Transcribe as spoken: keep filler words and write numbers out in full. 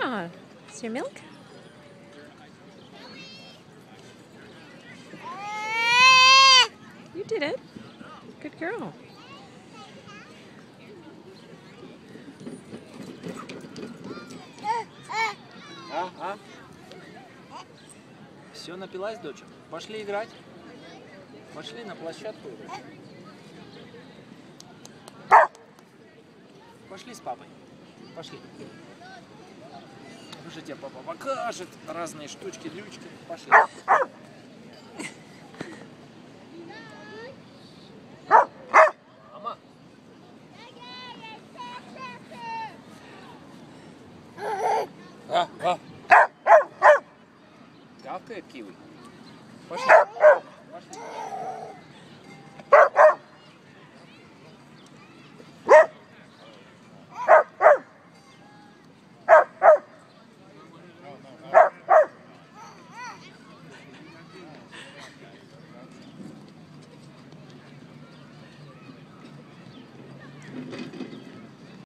Yeah. Is your milk? You did it. Good girl. А, а? Все, напилась, доча? Пошли играть. Пошли на площадку играть. Пошли с папой. Пошли. Уже тебе папа покажет разные штучки, дрючки. Пошли. Мама. А, а. Гавкает киви. Пошли. Пошли. Thank you.